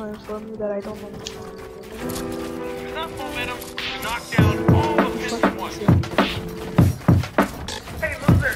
to inform you that I don't know. Enough momentum to knock down all the pins at once. Hey, loser!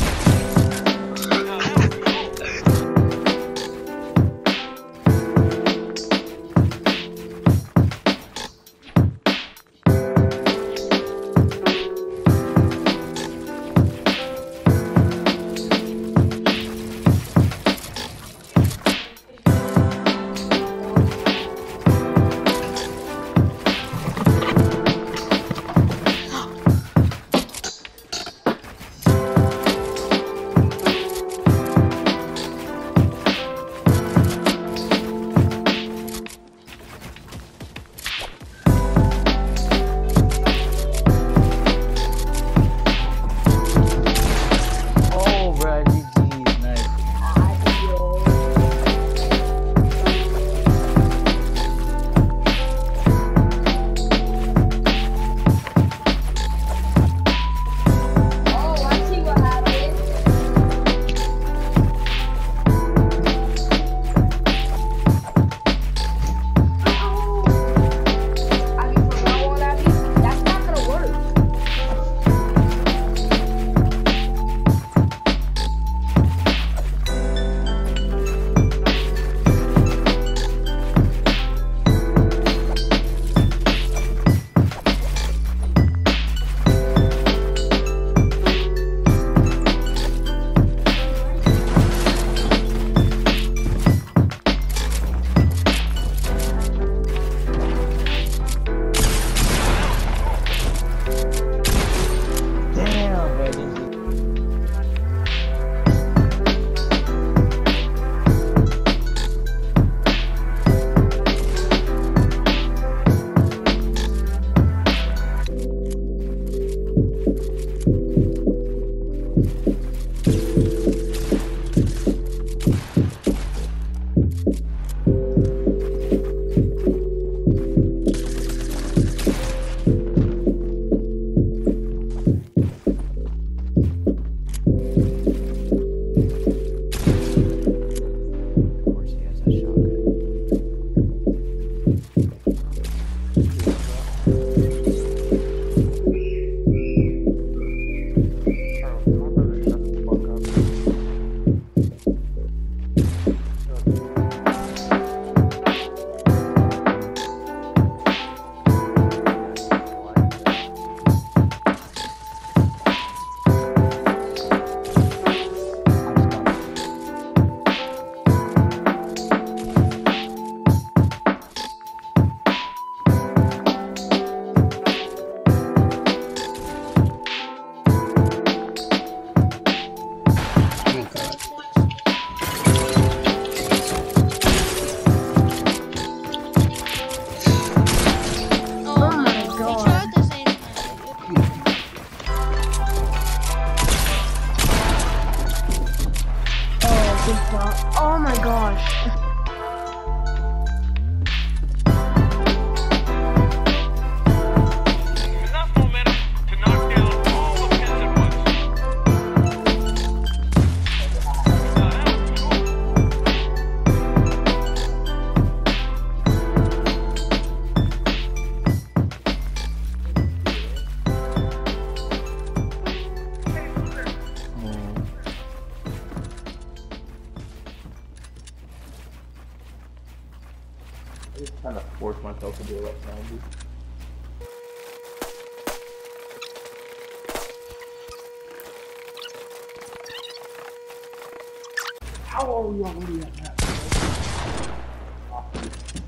Oh my gosh. Enough momentum to knock down all the pins at once. I just kind of force myself to do it like 90. How are we already at that?